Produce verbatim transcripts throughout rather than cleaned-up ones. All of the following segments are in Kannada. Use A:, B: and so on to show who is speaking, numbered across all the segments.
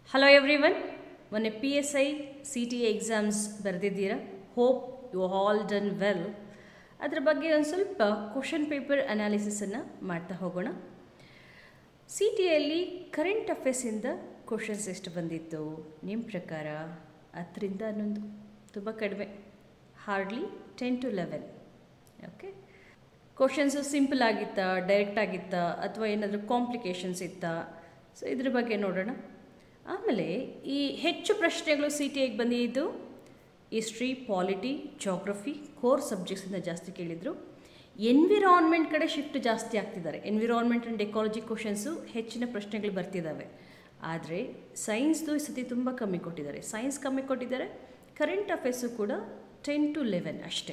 A: Hello everyone. ಮೊನ್ನೆ P S I C T A exams ಬರೆದಿದ್ದೀರಾ. Hope you all done well. ಅದರ ಬಗ್ಗೆ ಒಂದು ಸ್ವಲ್ಪ ಕ್ವೆಶ್ಚನ್ ಪೇಪರ್ ಅನಾಲಿಸಿಸ್ ಅನ್ನು ಮಾಡ್ತಾ ಹೋಗೋಣ. ಸಿ ಟಿ ಎಲ್ಲಿ ಕರೆಂಟ್ ಅಫೇರ್ಸಿಂದ ಕ್ವೆಶ್ಚನ್ಸ್ ಎಷ್ಟು ಬಂದಿತ್ತು ನಿಮ್ಮ ಪ್ರಕಾರ? ಹತ್ತರಿಂದ ಹನ್ನೊಂದು, ತುಂಬ ಕಡಿಮೆ, hardly ten to eleven. Okay, questions simple ಆಗಿತ್ತಾ, ಡೈರೆಕ್ಟ್ ಆಗಿತ್ತಾ, ಅಥವಾ ಏನಾದರೂ ಕಾಂಪ್ಲಿಕೇಶನ್ಸ್ ಇತ್ತಾ? ಸೊ ಇದ್ರ ಬಗ್ಗೆ ನೋಡೋಣ. ಆಮೇಲೆ ಈ ಹೆಚ್ಚು ಪ್ರಶ್ನೆಗಳು ಸಿ ಟಿ ಐಗೆ ಬಂದಿದ್ದು ಹಿಸ್ಟ್ರಿ, ಪಾಲಿಟಿ, ಜಾಗ್ರಫಿ, ಕೋರ್ ಸಬ್ಜೆಕ್ಟ್ಸಿಂದ ಜಾಸ್ತಿ ಕೇಳಿದರು. ಎನ್ವಿರಾನ್ಮೆಂಟ್ ಕಡೆ ಶಿಫ್ಟ್ ಜಾಸ್ತಿ ಆಗ್ತಿದ್ದಾರೆ. ಎನ್ವಿರಾನ್ಮೆಂಟ್ ಆ್ಯಂಡ್ ಎಕಾಲಜಿ ಕ್ವಶನ್ಸು ಹೆಚ್ಚಿನ ಪ್ರಶ್ನೆಗಳು ಬರ್ತಿದ್ದಾವೆ. ಆದರೆ ಸೈನ್ಸ್ದು ಈ ಸತಿ ತುಂಬ ಕಮ್ಮಿ ಕೊಟ್ಟಿದ್ದಾರೆ. ಸೈನ್ಸ್ ಕಮ್ಮಿ ಕೊಟ್ಟಿದ್ದಾರೆ. ಕರೆಂಟ್ ಅಫೇರ್ಸು ಕೂಡ ಟೆನ್ ಟು ಲೆವೆನ್ ಅಷ್ಟೇ.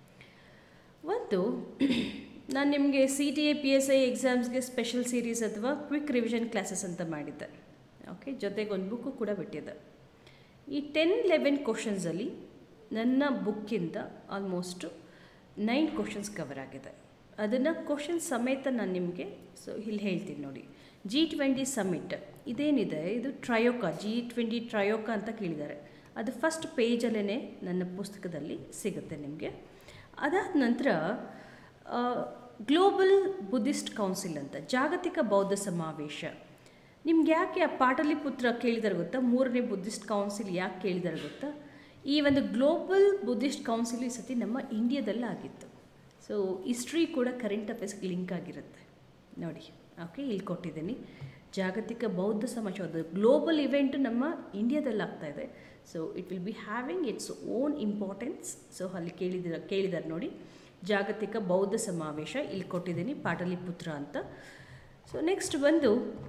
A: ಒಂದು ನಾನು ನಿಮಗೆ C T A P S I ಎಕ್ಸಾಮ್ಸ್ಗೆ ಸ್ಪೆಷಲ್ ಸೀರೀಸ್ ಅಥವಾ ಕ್ವಿಕ್ ರಿವಿಷನ್ ಕ್ಲಾಸಸ್ ಅಂತ ಮಾಡಿದ್ದೆ. ಓಕೆ, ಜೊತೆಗೆ ಒಂದು ಬುಕ್ಕು ಕೂಡ ಬಿಟ್ಟಿದ್ದೆ. ಈ ಟೆನ್ ಲೆವೆನ್ ಕ್ವಶನ್ಸಲ್ಲಿ ನನ್ನ ಬುಕ್ಕಿಂದ ಆಲ್ಮೋಸ್ಟು ನೈನ್ ಕ್ವಶನ್ಸ್ ಕವರ್ ಆಗಿದೆ. ಅದನ್ನು ಕ್ವಶನ್ ಸಮೇತ ನಾನು ನಿಮಗೆ ಸೊ ಇಲ್ಲಿ ಹೇಳ್ತೀನಿ ನೋಡಿ. ಜಿ ಟ್ವೆಂಟಿ ಸಮ್ಮಿಟ್ ಇದೇನಿದೆ, ಇದು ಟ್ರಯೋಕಾ, ಜಿ ಟ್ವೆಂಟಿ ಟ್ರಯೋಕಾ ಅಂತ ಕೇಳಿದ್ದಾರೆ. ಅದು ಫಸ್ಟ್ ಪೇಜಲ್ಲೇ ನನ್ನ ಪುಸ್ತಕದಲ್ಲಿ ಸಿಗುತ್ತೆ ನಿಮಗೆ. ಅದಾದ ನಂತರ ಗ್ಲೋಬಲ್ ಬುದ್ಧಿಸ್ಟ್ ಕೌನ್ಸಿಲ್ ಅಂತ, ಜಾಗತಿಕ ಬೌದ್ಧ ಸಮಾವೇಶ. ನಿಮ್ಗೆ ಯಾಕೆ ಆ ಪಾಟಲಿಪುತ್ರ ಕೇಳಿದಾರೆ ಗೊತ್ತಾ? ಮೂರನೇ ಬುದ್ಧಿಸ್ಟ್ ಕೌನ್ಸಿಲ್ ಯಾಕೆ ಕೇಳಿದಾರೆ ಗೊತ್ತಾ? ಈ ಒಂದು ಗ್ಲೋಬಲ್ ಬುದ್ಧಿಸ್ಟ್ ಕೌನ್ಸಿಲ್ ಈ ಸತಿ ನಮ್ಮ ಇಂಡಿಯಾದಲ್ಲಿ ಆಗಿತ್ತು. ಸೊ ಹಿಸ್ಟ್ರಿ ಕೂಡ ಕರೆಂಟ್ ಅಫೇರ್ಸ್ಗೆ ಲಿಂಕ್ ಆಗಿರುತ್ತೆ ನೋಡಿ. ಓಕೆ, ಇಲ್ಲಿ ಕೊಟ್ಟಿದ್ದೀನಿ. ಜಾಗತಿಕ ಬೌದ್ಧ ಸಮಾವೇಶ ಗ್ಲೋಬಲ್ ಇವೆಂಟ್ ನಮ್ಮ ಇಂಡಿಯಾದಲ್ಲಿ ಆಗ್ತಾಯಿದೆ. So it will be having its own importance. So ಅಲ್ಲಿ ಕೇಳಿದ ಕೇಳಿದ್ದಾರೆ ನೋಡಿ, ಜಾಗತಿಕ ಬೌದ್ಧ ಸಮಾವೇಶ ಇಲ್ಲಿ ಕೊಟ್ಟಿದ್ದೀನಿ, ಪಾಟಲಿಪುತ್ರ ಅಂತ. ಸೊ ನೆಕ್ಸ್ಟ್ ಬಂದು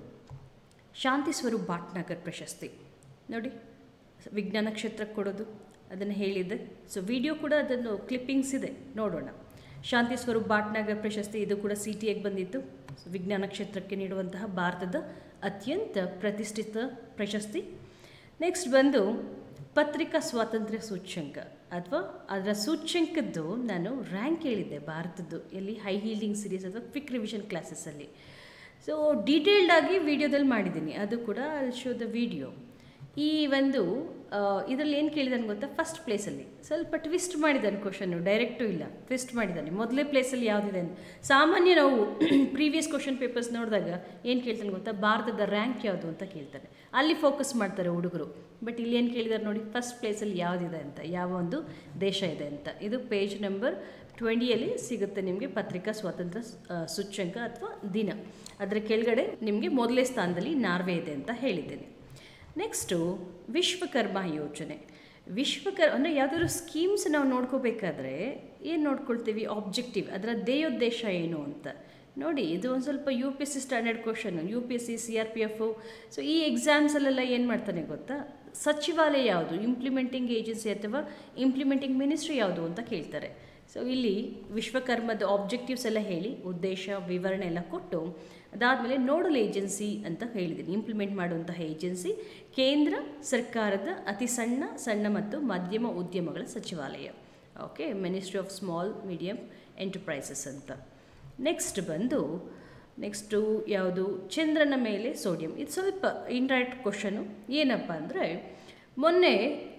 A: ಶಾಂತಿ ಸ್ವರೂಪ್ ಭಾಟ್ನಗರ್ ಪ್ರಶಸ್ತಿ ನೋಡಿ, ವಿಜ್ಞಾನ ಕ್ಷೇತ್ರಕ್ಕೆ ಕೊಡೋದು, ಅದನ್ನು ಹೇಳಿದ್ದೆ. ಸೊ ವಿಡಿಯೋ ಕೂಡ ಅದನ್ನು ಕ್ಲಿಪ್ಪಿಂಗ್ಸ್ ಇದೆ, ನೋಡೋಣ. ಶಾಂತಿ ಸ್ವರೂಪ್ ಭಾಟ್ನಗರ್ ಪ್ರಶಸ್ತಿ ಇದು ಕೂಡ ಸಿ ಟಿ ಎಗೆ ಬಂದಿತ್ತು. ಸೊ ವಿಜ್ಞಾನ ಕ್ಷೇತ್ರಕ್ಕೆ ನೀಡುವಂತಹ ಭಾರತದ ಅತ್ಯಂತ ಪ್ರತಿಷ್ಠಿತ ಪ್ರಶಸ್ತಿ. ನೆಕ್ಸ್ಟ್ ಬಂದು ಪತ್ರಿಕಾ ಸ್ವಾತಂತ್ರ್ಯ ಸೂಚ್ಯಂಕ, ಅಥವಾ ಅದರ ಸೂಚ್ಯಂಕದ್ದು ನಾನು ರ್ಯಾಂಕ್ ಹೇಳಿದ್ದೆ ಭಾರತದ್ದು, ಎಲ್ಲಿ ಹೈ ಹೀಲ್ಡಿಂಗ್ ಸೀರೀಸ್ ಅಥವಾ ಕ್ವಿಕ್ ರಿವಿಷನ್ ಕ್ಲಾಸಸ್ಸಲ್ಲಿ. ಸೊ ಡೀಟೇಲ್ಡಾಗಿ ವಿಡಿಯೋದಲ್ಲಿ ಮಾಡಿದ್ದೀನಿ, ಅದು ಕೂಡ ಅಲ್ಲಿ ಶೋ ದ ವಿಡಿಯೋ. ಈ ಒಂದು ಇದರಲ್ಲಿ ಏನು ಕೇಳಿದಾನೆ ಗೊತ್ತಾ? ಫಸ್ಟ್ ಪ್ಲೇಸಲ್ಲಿ ಸ್ವಲ್ಪ ಟ್ವಿಸ್ಟ್ ಮಾಡಿದ್ದಾನೆ ಕ್ವಶನ್ನು, ಡೈರೆಕ್ಟು ಇಲ್ಲ, ಟ್ವಿಸ್ಟ್ ಮಾಡಿದ್ದಾನೆ. ಮೊದಲೇ ಪ್ಲೇಸಲ್ಲಿ ಯಾವುದಿದೆ ಅಂತ. ಸಾಮಾನ್ಯ ನಾವು ಪ್ರೀವಿಯಸ್ ಕ್ವಶನ್ ಪೇಪರ್ಸ್ ನೋಡಿದಾಗ ಏನು ಕೇಳ್ತಾನೆ ಗೊತ್ತಾ? ಭಾರತದ ರ್ಯಾಂಕ್ ಯಾವುದು ಅಂತ ಕೇಳ್ತಾನೆ, ಅಲ್ಲಿ ಫೋಕಸ್ ಮಾಡ್ತಾರೆ ಹುಡುಗರು. ಬಟ್ ಇಲ್ಲಿ ಏನು ಕೇಳಿದ್ದಾರೆ ನೋಡಿ, ಫಸ್ಟ್ ಪ್ಲೇಸಲ್ಲಿ ಯಾವುದಿದೆ ಅಂತ, ಯಾವ ಒಂದು ದೇಶ ಇದೆ ಅಂತ. ಇದು ಪೇಜ್ ನಂಬರ್ ಟ್ವೆಂಟಿಯಲ್ಲಿ ಸಿಗುತ್ತೆ ನಿಮಗೆ, ಪತ್ರಿಕಾ ಸ್ವಾತಂತ್ರ್ಯ ಸೂಚ್ಯಂಕ ಅಥವಾ ದಿನ. ಅದರ ಕೆಳಗಡೆ ನಿಮಗೆ ಮೊದಲೇ ಸ್ಥಾನದಲ್ಲಿ ನಾರ್ವೆ ಇದೆ ಅಂತ ಹೇಳಿದ್ದೇನೆ. ನೆಕ್ಸ್ಟು ವಿಶ್ವಕರ್ಮ ಯೋಜನೆ. ವಿಶ್ವಕರ್ ಅಂದರೆ ಯಾವುದಾದ್ರು ಸ್ಕೀಮ್ಸ್ ನಾವು ನೋಡ್ಕೋಬೇಕಾದ್ರೆ ಏನು ನೋಡ್ಕೊಳ್ತೀವಿ? ಆಬ್ಜೆಕ್ಟಿವ್, ಅದರ ಧ್ಯೇಯೋದ್ದೇಶ ಏನು ಅಂತ ನೋಡಿ. ಇದು ಒಂದು ಸ್ವಲ್ಪ U P S C standard question, U P S C, C R P F. So ಈ ಎಕ್ಸಾಮ್ಸಲ್ಲೆಲ್ಲ ಏನು ಮಾಡ್ತಾನೆ ಗೊತ್ತಾ? ಸಚಿವಾಲಯ ಯಾವುದು, ಇಂಪ್ಲಿಮೆಂಟಿಂಗ್ ಏಜೆನ್ಸಿ ಅಥವಾ ಇಂಪ್ಲಿಮೆಂಟಿಂಗ್ ಮಿನಿಸ್ಟ್ರಿ ಯಾವುದು ಅಂತ ಕೇಳ್ತಾರೆ. ಸೊ ಇಲ್ಲಿ ವಿಶ್ವಕರ್ಮದ ಆಬ್ಜೆಕ್ಟಿವ್ಸ್ ಎಲ್ಲ ಹೇಳಿ, ಉದ್ದೇಶ, ವಿವರಣೆ ಎಲ್ಲ ಕೊಟ್ಟು, ಅದಾದಮೇಲೆ ನೋಡಲ್ ಏಜೆನ್ಸಿ ಅಂತ ಹೇಳಿದ್ದೀನಿ, ಇಂಪ್ಲಿಮೆಂಟ್ ಮಾಡುವಂತಹ ಏಜೆನ್ಸಿ ಕೇಂದ್ರ ಸರ್ಕಾರದ ಅತಿ ಸಣ್ಣ ಸಣ್ಣ ಮತ್ತು ಮಧ್ಯಮ ಉದ್ಯಮಗಳ ಸಚಿವಾಲಯ. Okay, ministry of small medium enterprises ಅಂತ. ನೆಕ್ಸ್ಟ್ ಬಂದು ನೆಕ್ಸ್ಟು ಯಾವುದು? ಚಂದ್ರನ ಮೇಲೆ ಸೋಡಿಯಂ. ಇದು ಸ್ವಲ್ಪ ಇಂಡೈರೆಕ್ಟ್ ಕ್ವಶನು. ಏನಪ್ಪ ಅಂದರೆ, ಮೊನ್ನೆ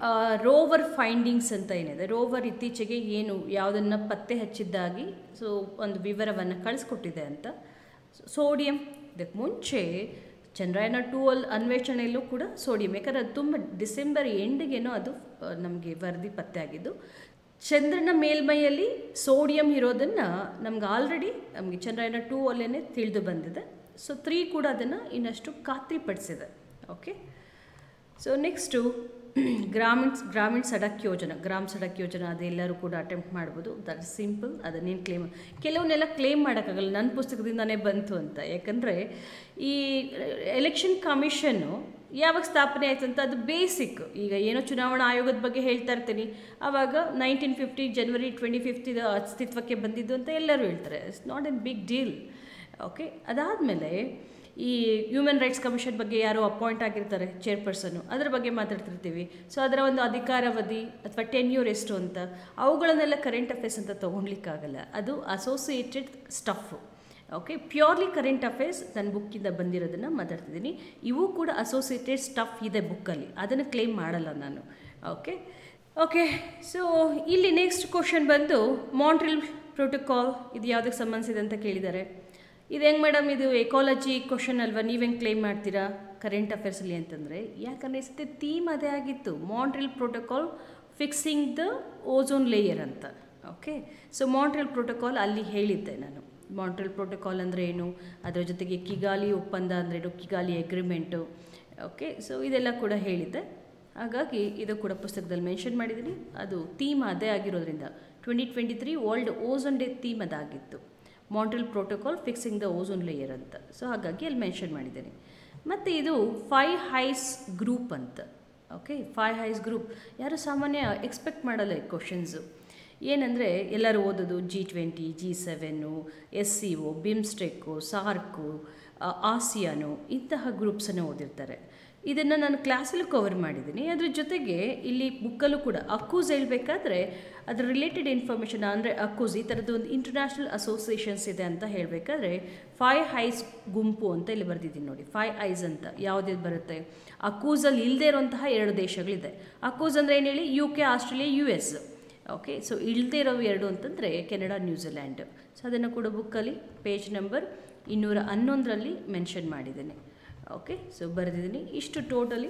A: ರೋವರ್ ಫೈಂಡಿಂಗ್ಸ್ ಅಂತ ಏನಿದೆ, ರೋವರ್ ಇತ್ತೀಚೆಗೆ ಏನು ಯಾವುದನ್ನು ಪತ್ತೆ ಹಚ್ಚಿದ್ದಾಗಿ ಸೊ ಒಂದು ವಿವರವನ್ನು ಕಳಿಸ್ಕೊಟ್ಟಿದೆ ಅಂತ. ಸೋಡಿಯಂ, ಇದಕ್ಕೆ ಮುಂಚೆ ಚಂದ್ರಯಾನ ಟೂ ಅಲ್ಲಿ ಅನ್ವೇಷಣೆಯಲ್ಲೂ ಕೂಡ ಸೋಡಿಯಂ, ಯಾಕಂದರೆ ಅದು ತುಂಬ ಡಿಸೆಂಬರ್ ಎಂಡಿಗೇನೋ ಅದು ನಮಗೆ ವರದಿ ಪತ್ತೆ ಆಗಿದ್ದು. ಚಂದ್ರನ ಮೇಲ್ಮೈಯಲ್ಲಿ ಸೋಡಿಯಂ ಇರೋದನ್ನು ನಮ್ಗೆ ಆಲ್ರೆಡಿ ನಮಗೆ ಚಂದ್ರಯಾನ ಟೂ ಅಲ್ಲೇ ತಿಳಿದು ಬಂದಿದೆ. ಸೊ ತ್ರೀ ಕೂಡ ಅದನ್ನು ಇನ್ನಷ್ಟು ಖಾತ್ರಿಪಡಿಸಿದೆ. ಓಕೆ, ಸೊ ನೆಕ್ಸ್ಟು ಗ್ರಾಮೀಣ ಗ್ರಾಮೀಣ ಸಡಕ್ ಯೋಜನಾ, ಗ್ರಾಮ ಸಡಕ್ ಯೋಜನಾ, ಅದೆಲ್ಲರೂ ಕೂಡ ಅಟೆಂಪ್ಟ್ ಮಾಡ್ಬೋದು. That is simple. ಅದನ್ನೇನು ಕ್ಲೇಮ್, ಕೆಲವನ್ನೆಲ್ಲ ಕ್ಲೇಮ್ ಮಾಡೋಕ್ಕಾಗಲ್ಲ, ನನ್ನ ಪುಸ್ತಕದಿಂದನೇ ಬಂತು ಅಂತ. ಯಾಕಂದರೆ ಈ ಎಲೆಕ್ಷನ್ ಕಮಿಷನ್ನು ಯಾವಾಗ ಸ್ಥಾಪನೆ ಆಯಿತು ಅಂತ ಅದು ಬೇಸಿಕ್. ಈಗ ಏನೋ ಚುನಾವಣಾ ಆಯೋಗದ ಬಗ್ಗೆ ಹೇಳ್ತಾ ಇರ್ತೀನಿ, ಆವಾಗ nineteen fifty January twenty fifth ಇದು ಅಸ್ತಿತ್ವಕ್ಕೆ ಬಂದಿದ್ದು ಅಂತ ಎಲ್ಲರೂ ಹೇಳ್ತಾರೆ. It's not an big deal. Okay, ಅದಾದಮೇಲೆ ಈ ಹ್ಯೂಮನ್ ರೈಟ್ಸ್ ಕಮಿಷನ್ ಬಗ್ಗೆ ಯಾರೋ ಅಪಾಯಿಂಟ್ ಆಗಿರ್ತಾರೆ ಚೇರ್ಪರ್ಸನ್ನು, ಅದರ ಬಗ್ಗೆ ಮಾತಾಡ್ತಿರ್ತೀವಿ. ಸೊ ಅದರ ಒಂದು ಅಧಿಕಾರಾವಧಿ ಅಥವಾ ಟೆನ್ಯೂರ್ ಎಷ್ಟು ಅಂತ, ಅವುಗಳನ್ನೆಲ್ಲ ಕರೆಂಟ್ ಅಫೇರ್ಸ್ ಅಂತ ತೊಗೊಳ್ಲಿಕ್ಕಾಗಲ್ಲ. ಅದು associated stuff. Okay, purely current affairs ನನ್ನ ಬುಕ್ಕಿಂದ ಬಂದಿರೋದನ್ನು ಮಾತಾಡ್ತಿದ್ದೀನಿ. ಇವು ಕೂಡ ಅಸೋಸಿಯೇಟೆಡ್ ಸ್ಟಫ್ ಇದೆ ಬುಕ್ಕಲ್ಲಿ, ಅದನ್ನು ಕ್ಲೇಮ್ ಮಾಡಲ್ಲ ನಾನು. ಓಕೆ ಓಕೆ ಸೊ ಇಲ್ಲಿ ನೆಕ್ಸ್ಟ್ ಕ್ವಶನ್ ಬಂದು ಮಾಂಟ್ರಿಯಲ್ ಪ್ರೋಟೋಕಾಲ್ ಇದು ಯಾವುದಕ್ಕೆ ಸಂಬಂಧಿಸಿದೆ ಅಂತ ಕೇಳಿದ್ದಾರೆ. ಇದು ಹೆಂಗೆ ಮೇಡಮ್, ಇದು ಎಕಾಲಜಿ ಕ್ವಶನ್ ಅಲ್ವಾ, ನೀವು ಹೆಂಗೆ ಕ್ಲೇಮ್ ಮಾಡ್ತೀರಾ ಕರೆಂಟ್ ಅಫೇರ್ಸಲ್ಲಿ ಅಂತಂದರೆ, ಯಾಕಂದರೆ ಈ ಸತಿ ಥೀಮ್ ಅದೇ ಆಗಿತ್ತು, Montreal protocol fixing the ozone layer ಅಂತ. ಓಕೆ, ಸೊ ಮಾಂಟ್ರಿಯಲ್ ಪ್ರೋಟೋಕಾಲ್ ಅಲ್ಲಿ ಹೇಳಿದ್ದೆ ನಾನು. ಮಾಂಟ್ರಿಯಲ್ ಪ್ರೋಟೋಕಾಲ್ ಅಂದರೆ ಏನು, ಅದರ ಜೊತೆಗೆ ಕಿಗಾಲಿ ಒಪ್ಪಂದ ಅಂದ್ರೇನು, ಕಿಗಾಲಿ ಅಗ್ರಿಮೆಂಟು. ಓಕೆ, ಸೊ ಇದೆಲ್ಲ ಕೂಡ ಹೇಳಿದ್ದೆ. ಹಾಗಾಗಿ ಇದು ಕೂಡ ಪುಸ್ತಕದಲ್ಲಿ ಮೆನ್ಷನ್ ಮಾಡಿದ್ದೀನಿ. ಅದು ಥೀಮ್ ಅದೇ ಆಗಿರೋದ್ರಿಂದ twenty twenty three world ozone day theme ಅದಾಗಿತ್ತು, Montreal protocol fixing the ozone layer ಅಂತ. ಸೊ ಹಾಗಾಗಿ ಅಲ್ಲಿ ಮೆನ್ಷನ್ ಮಾಡಿದ್ದೀನಿ. ಮತ್ತು ಇದು ಫೈವ್ ಹೈಸ್ ಗ್ರೂಪ್ ಅಂತ. ಓಕೆ, ಫೈವ್ ಹೈಸ್ ಗ್ರೂಪ್ ಯಾರು ಸಾಮಾನ್ಯ ಎಕ್ಸ್ಪೆಕ್ಟ್ ಮಾಡಲ್ಲ ಈ ಕ್ವಶನ್ಸು. ಏನಂದರೆ ಎಲ್ಲರೂ ಓದೋದು G twenty, G seven, S C O, BIMSTEC, SAARC, ASEAN ಇಂತಹ ಗ್ರೂಪ್ಸನ್ನು ಓದಿರ್ತಾರೆ. ಇದನ್ನು ನಾನು ಕ್ಲಾಸಲ್ಲೂ ಕವರ್ ಮಾಡಿದ್ದೀನಿ. ಅದ್ರ ಜೊತೆಗೆ ಇಲ್ಲಿ ಬುಕ್ಕಲ್ಲೂ ಕೂಡ ಅಕ್ಕೂಸ್ ಹೇಳಬೇಕಾದ್ರೆ ಅದರ ರಿಲೇಟೆಡ್ ಇನ್ಫಾರ್ಮೇಷನ್ ಅಂದರೆ ಅಕ್ಕೂಸ್ ಈ ಥರದ್ದು ಒಂದು ಇಂಟರ್ನ್ಯಾಷನಲ್ ಅಸೋಸಿಯೇಷನ್ಸ್ ಇದೆ ಅಂತ ಹೇಳಬೇಕಾದ್ರೆ ಫೈವ್ ಹೈಸ್ ಗುಂಪು ಅಂತ ಇಲ್ಲಿ ಬರೆದಿದ್ದೀನಿ ನೋಡಿ. ಫೈವ್ ಐಸ್ ಅಂತ ಯಾವುದೇ ಬರುತ್ತೆ, ಅಕ್ಕೂಸಲ್ಲಿ ಇಲ್ಲದೇ ಇರೋಂತಹ ಎರಡು ದೇಶಗಳಿದೆ. ಅಕ್ಕೂಸ್ ಅಂದರೆ ಏನು ಹೇಳಿ, U K, Australia, U S. Okay, so ಇಲ್ಲದೇ ಇರೋ ಎರಡು ಅಂತಂದರೆ ಕೆನಡಾ, ನ್ಯೂಜಿಲ್ಯಾಂಡ್. ಸೊ ಅದನ್ನು ಕೂಡ ಬುಕ್ಕಲ್ಲಿ ಪೇಜ್ ನಂಬರ್ ಇನ್ನೂರ ಹನ್ನೊಂದರಲ್ಲಿ ಮೆನ್ಷನ್ ಮಾಡಿದ್ದೇನೆ. ಓಕೆ, ಸೊ ಬರೆದಿದ್ದೀನಿ. ಇಷ್ಟು ಟೋಟಲಿ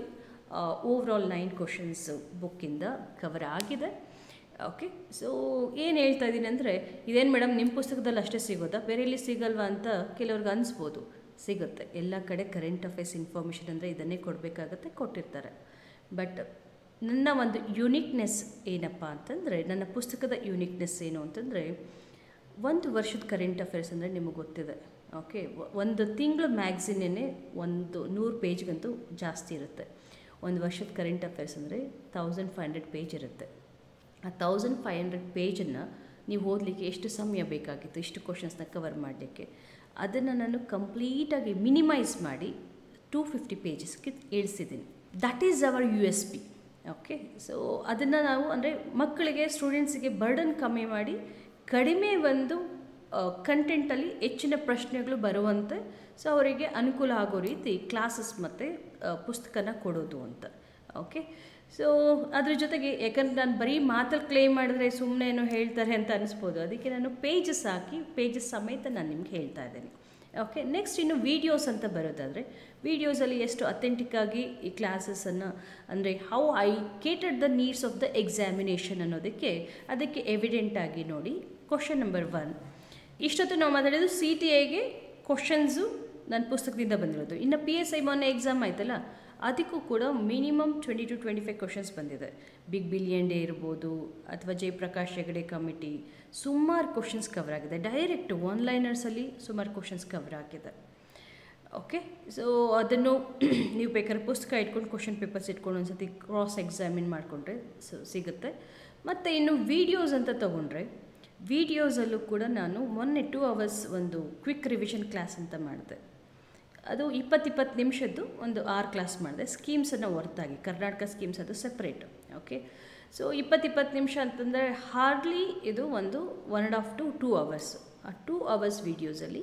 A: ಓವರಾಲ್ ನೈನ್ ಕ್ವಶನ್ಸು ಬುಕ್ಕಿಂದ ಕವರ್ ಆಗಿದೆ. ಓಕೆ, ಸೊ ಏನು ಹೇಳ್ತಾ ಇದ್ದೀನಿ ಅಂದರೆ, ಇದೇನು ಮೇಡಮ್ ನಿಮ್ಮ ಪುಸ್ತಕದಲ್ಲಿ ಅಷ್ಟೇ ಸಿಗೋದಾ, ಬೇರೆ ಎಲ್ಲಿ ಸಿಗಲ್ವಾ ಅಂತ ಕೆಲವ್ರಿಗೆ ಅನಿಸ್ಬೋದು. ಸಿಗುತ್ತೆ, ಎಲ್ಲ ಕಡೆ ಕರೆಂಟ್ ಅಫೇರ್ಸ್ ಇನ್ಫಾರ್ಮೇಷನ್ ಅಂದರೆ ಇದನ್ನೇ ಕೊಡಬೇಕಾಗತ್ತೆ, ಕೊಟ್ಟಿರ್ತಾರೆ. ಬಟ್ ನನ್ನ ಒಂದು ಯುನೀಕ್ನೆಸ್ ಏನಪ್ಪ ಅಂತಂದರೆ, ನನ್ನ ಪುಸ್ತಕದ ಯುನೀಕ್ನೆಸ್ ಏನು ಅಂತಂದರೆ, ಒಂದು ವರ್ಷದ ಕರೆಂಟ್ ಅಫೇರ್ಸ್ ಅಂದರೆ ನಿಮಗೆ ಗೊತ್ತಿದೆ. ಓಕೆ, ಒಂದು ತಿಂಗಳು ಮ್ಯಾಗ್ಝಿನ್ನೇ ಒಂದು ನೂರು ಪೇಜ್ಗಂತೂ ಜಾಸ್ತಿ ಇರುತ್ತೆ. ಒಂದು ವರ್ಷದ ಕರೆಂಟ್ ಅಫೇರ್ಸ್ ಅಂದರೆ ತೌಸಂಡ್ ಫೈವ್ ಹಂಡ್ರೆಡ್ ಪೇಜ್ ಇರುತ್ತೆ. ಆ ತೌಸಂಡ್ ಫೈವ್ ಹಂಡ್ರೆಡ್ ಪೇಜನ್ನು ನೀವು ಓದಲಿಕ್ಕೆ ಎಷ್ಟು ಸಮಯ ಬೇಕಾಗಿತ್ತು ಇಷ್ಟು ಕ್ವಶನ್ಸ್ನ ಕವರ್ ಮಾಡಲಿಕ್ಕೆ, ಅದನ್ನು ನಾನು ಕಂಪ್ಲೀಟಾಗಿ ಮಿನಿಮೈಸ್ ಮಾಡಿ ಟೂ ಫಿಫ್ಟಿ ಪೇಜಸ್ಗೆ ಇಳಿಸಿದ್ದೀನಿ. That is our U S P. Okay, so ಅದನ್ನು ನಾವು ಅಂದರೆ ಮಕ್ಕಳಿಗೆ, ಸ್ಟೂಡೆಂಟ್ಸಿಗೆ ಬರ್ಡನ್ ಕಮ್ಮಿ ಮಾಡಿ ಕಡಿಮೆ ಒಂದು ಕಂಟೆಂಟಲ್ಲಿ ಹೆಚ್ಚಿನ ಪ್ರಶ್ನೆಗಳು ಬರುವಂತೆ, ಸೊ ಅವರಿಗೆ ಅನುಕೂಲ ಆಗೋ ರೀತಿ ಕ್ಲಾಸಸ್ ಮತ್ತು ಪುಸ್ತಕನ ಕೊಡೋದು ಅಂತ. ಓಕೆ, ಸೊ ಅದ್ರ ಜೊತೆಗೆ ಯಾಕಂದ್ರೆ ನಾನು ಬರೀ ಮಾತಲ್ಲಿ ಕ್ಲೇಮ್ ಮಾಡಿದ್ರೆ ಸುಮ್ಮನೆ ಏನೋ ಹೇಳ್ತಾರೆ ಅಂತ ಅನಿಸ್ಬೋದು, ಅದಕ್ಕೆ ನಾನು ಪೇಜಸ್ ಹಾಕಿ ಪೇಜಸ್ ಸಮೇತ ನಾನು ನಿಮ್ಗೆ ಹೇಳ್ತಾ ಇದ್ದೀನಿ. ಓಕೆ, ನೆಕ್ಸ್ಟ್ ಇನ್ನು ವೀಡಿಯೋಸ್ ಅಂತ ಬರೋದಾದರೆ, ವೀಡಿಯೋಸಲ್ಲಿ ಎಷ್ಟು ಅಥೆಂಟಿಕ್ಕಾಗಿ ಈ ಕ್ಲಾಸಸನ್ನು ಅಂದರೆ how I catered the needs of the examination ಅನ್ನೋದಕ್ಕೆ ಅದಕ್ಕೆ ಎವಿಡೆಂಟಾಗಿ ನೋಡಿ. ಕ್ವಶನ್ ನಂಬರ್ ಒನ್, ಇಷ್ಟೊತ್ತು ನಾವು ಮಾತಾಡಿದ್ದು ಸಿ ಟಿ ಎಗೆ ಕ್ವಶನ್ಸು ನನ್ನ ಪುಸ್ತಕದಿಂದ ಬಂದಿರೋದು. ಇನ್ನು ಪಿ ಎಸ್ ಐ ಮೊನ್ನೆ ಎಕ್ಸಾಮ್ ಆಯ್ತಲ್ಲ, ಅದಕ್ಕೂ ಕೂಡ minimum twenty to twenty five questions ಬಂದಿದೆ. ಬಿಗ್ ಬಿಲಿಯನ್ ಡೇ ಇರ್ಬೋದು ಅಥವಾ ಜಯಪ್ರಕಾಶ್ ಹೆಗಡೆ ಕಮಿಟಿ, ಸುಮಾರು ಕ್ವಶನ್ಸ್ ಕವರ್ ಆಗಿದೆ. ಡೈರೆಕ್ಟ್ ಒನ್ ಲೈನರ್ಸಲ್ಲಿ ಸುಮಾರು ಕ್ವಶನ್ಸ್ ಕವರ್ ಆಗಿದೆ. ಓಕೆ, ಸೊ ಅದನ್ನು ನೀವು ಬೇಕಾದ್ರೆ ಪುಸ್ತಕ ಇಟ್ಕೊಂಡು ಕ್ವಶನ್ ಪೇಪರ್ಸ್ ಇಟ್ಕೊಂಡು ಒಂದು ಸತಿ ಕ್ರಾಸ್ ಎಕ್ಸಾಮಿನ್ ಮಾಡಿಕೊಂಡ್ರೆ ಸೊ ಸಿಗುತ್ತೆ. ಮತ್ತು ಇನ್ನು ವೀಡಿಯೋಸ್ ಅಂತ ತೊಗೊಂಡ್ರೆ, ವೀಡಿಯೋಸಲ್ಲೂ ಕೂಡ ನಾನು ಮೊನ್ನೆ ಟೂ ಅವರ್ಸ್ ಒಂದು ಕ್ವಿಕ್ ರಿವಿಷನ್ ಕ್ಲಾಸ್ ಅಂತ ಮಾಡಿದೆ. ಅದು ಇಪ್ಪತ್ತಿಪ್ಪತ್ತು ನಿಮಿಷದ್ದು ಒಂದು ಆರು ಕ್ಲಾಸ್ ಮಾಡಿದೆ, ಸ್ಕೀಮ್ಸನ್ನು ಹೊರತಾಗಿ ಕರ್ನಾಟಕ ಸ್ಕೀಮ್ಸ್ ಅದು ಸೆಪ್ರೇಟು. ಓಕೆ, ಸೊ ಇಪ್ಪತ್ತಿಪ್ಪತ್ತು ನಿಮಿಷ ಅಂತಂದರೆ ಹಾರ್ಡ್ಲಿ ಇದು ಒಂದು one and half to two hours. ಆ ಟೂ ಅವರ್ಸ್ ವೀಡಿಯೋಸಲ್ಲಿ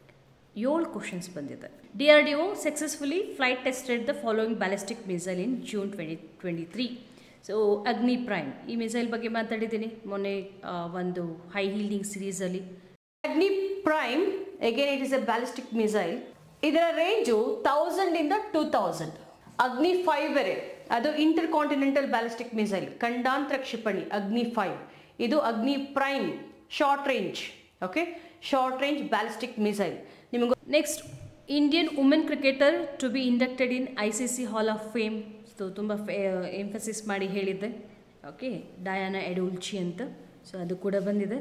A: ಏಳು ಕ್ವಶನ್ಸ್ ಬಂದಿದೆ. D R D O successfully flight tested the following ballistic missile in June twenty twenty three. So Agni prime ಈ ಮಿಸೈಲ್ ಬಗ್ಗೆ ಮಾತಾಡಿದ್ದೀನಿ ಮೊನ್ನೆ ಒಂದು ಹೈ ಹೀಲ್ಡಿಂಗ್ ಸಿರೀಸಲ್ಲಿ. Agni prime again it is a ballistic missile. ಇದರ ರೇಂಜು ತೌಸಂಡಿಂದ ಟೂ ತೌಸಂಡ್. ಅಗ್ನಿ ಫೈವ್ ಬೇರೆ, ಅದು ಇಂಟರ್ ಕಾಂಟಿನೆಂಟಲ್ ಬ್ಯಾಲಿಸ್ಟಿಕ್ ಮಿಸೈಲ್, ಖಂಡಾಂತರ ಕ್ಷಿಪಣಿ ಅಗ್ನಿ ಫೈವ್. ಇದು Agni prime short range. Okay, short range ballistic missile. ನಿಮಗೂ next, Indian women cricketer to be inducted in I C C hall of fame. So ತುಂಬ ಫೇ ಎಂಫಸಿಸ್ ಮಾಡಿ ಹೇಳಿದ್ದೆ. ಓಕೆ, ಡಯಾನಾ ಎಡೋಲ್ಚಿ ಅಂತ. ಸೊ ಅದು ಕೂಡ ಬಂದಿದೆ.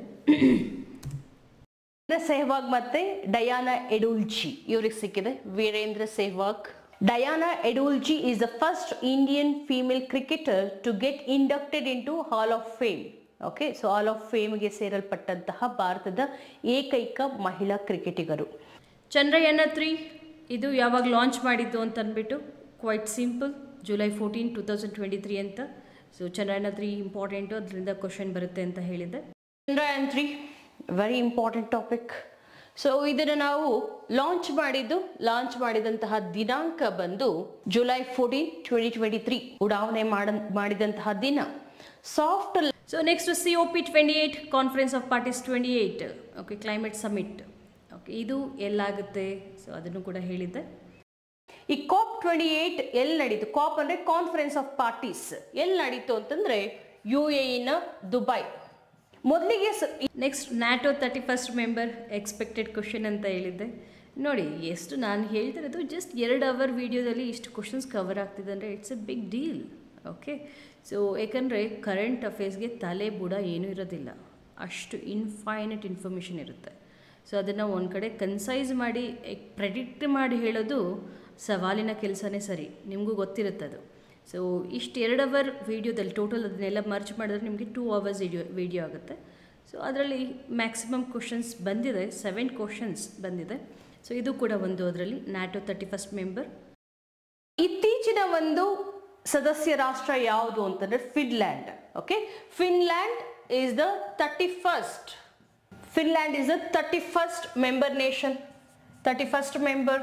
A: ಸೆಹ್ವಾಗ್ ಮತ್ತೆ ಡಯಾನಾ ಎಡೋಲ್ಚಿ ಇವ್ರಿಗೆ ಸಿಕ್ಕಿದೆ. Virendra Sehwag. Diana Edulji is the first Indian female cricketer to get inducted in to hall of fame. Okay, so hall of ಫೇಮ್ಗೆ ಸೇರಲ್ಪಟ್ಟಂತಹ ಭಾರತದ ಏಕೈಕ ಮಹಿಳಾ ಕ್ರಿಕೆಟಿಗರು. ಚಂದ್ರಯಾನ ತ್ರೀ ಇದು ಯಾವಾಗ ಲಾಂಚ್ ಮಾಡಿದ್ದು ಅಂತ ಅಂದ್ಬಿಟ್ಟು quite simple, July fourteen two thousand twenty three ಅಂತ. ಸೊ ಚಂದ್ರಯಾನ ತ್ರೀ ಇಂಪಾರ್ಟೆಂಟು, ಅದರಿಂದ ಕ್ವಶನ್ ಬರುತ್ತೆ ಅಂತ ಹೇಳಿದ್ದೆ. Chandrayaan three very important topic.
B: So ಇದನ್ನು ನಾವು ಲಾಂಚ್ ಮಾಡಿದ್ದು ಲಾಂಚ್ ಮಾಡಿದಂತಹ ದಿನಾಂಕ ಬಂದು July fourteen twenty twenty three ಉಡಾವಣೆ ಮಾಡಿದಂತಹ ದಿನ. Soft
A: so next C O P twenty eight conference of parties twenty eight okay climate summit okay ಇದು ಎಲ್ಲಾಗುತ್ತೆ ಸೊ ಅದನ್ನು ಕೂಡ ಹೇಳಿದ್ದೆ.
B: ಈ ಕಾಪ್ ಟ್ವೆಂಟಿ ಏಟ್ ಎಲ್ಲಿ ನಡೀತು? ಕಾಪ್ ಅಂದ್ರೆ ಕಾನ್ಫರೆನ್ಸ್ ಆಫ್ ಪಾರ್ಟೀಸ್ ಎಲ್ಲಿ ನಡೀತು ಅಂತಂದ್ರೆ ಯು ಎ ಇನ ದುಬೈ. ಮೊದಲಿಗೆ
A: next NATO thirty first member expected question ಅಂತ ಹೇಳಿದ್ದೆ. ನೋಡಿ ಎಷ್ಟು ನಾನು ಹೇಳ್ತಿರೋದು ಜಸ್ಟ್ ಎರಡು ಅವರ್ ವಿಡಿಯೋದಲ್ಲಿ ಇಷ್ಟು ಕ್ವಶನ್ಸ್ ಕವರ್ ಆಗ್ತಿದೆ ಅಂದರೆ it's a big deal. Okay so ಯಾಕಂದರೆ ಕರೆಂಟ್ ಅಫೇರ್ಸ್ಗೆ ತಲೆ ಬುಡ ಏನೂ ಇರೋದಿಲ್ಲ, ಅಷ್ಟು ಇನ್ಫೈನೈಟ್ ಇನ್ಫಾರ್ಮೇಷನ್ ಇರುತ್ತೆ. ಸೊ ಅದನ್ನು ಒಂದು ಕಡೆ ಕನ್ಸೈಸ್ ಮಾಡಿ ಪ್ರೆಡಿಕ್ಟ್ ಮಾಡಿ ಹೇಳೋದು ಸವಾಲಿನ ಕೆಲಸನೇ ಸರಿ, ನಿಮಗೂ ಗೊತ್ತಿರುತ್ತೆ ಅದು. ಸೊ ಇಷ್ಟು ಎರಡು ಅವರ್ ವೀಡಿಯೋದಲ್ಲಿ ಟೋಟಲ್ ಅದನ್ನೆಲ್ಲ ಮರ್ಚ್ ಮಾಡಿದ್ರೆ ನಿಮಗೆ ಟೂ ಅವರ್ಸ್ ವಿಡಿಯೋ ವೀಡಿಯೋ ಆಗುತ್ತೆ. ಸೊ ಅದರಲ್ಲಿ ಮ್ಯಾಕ್ಸಿಮಮ್ ಕ್ವಶನ್ಸ್ ಬಂದಿದೆ, ಸೆವೆನ್ ಕ್ವಶನ್ಸ್ ಬಂದಿದೆ. ಸೊ ಇದು ಕೂಡ ಒಂದು ಅದರಲ್ಲಿ ನ್ಯಾಟೋ ತರ್ಟಿ ಫಸ್ಟ್ ಮೆಂಬರ್.
B: ಇತ್ತೀಚಿನ ಒಂದು ಸದಸ್ಯ ರಾಷ್ಟ್ರ ಯಾವುದು ಅಂತಂದ್ರೆ Finland. Okay Finland is the thirty first Finland is the thirty first member nation, thirty first member.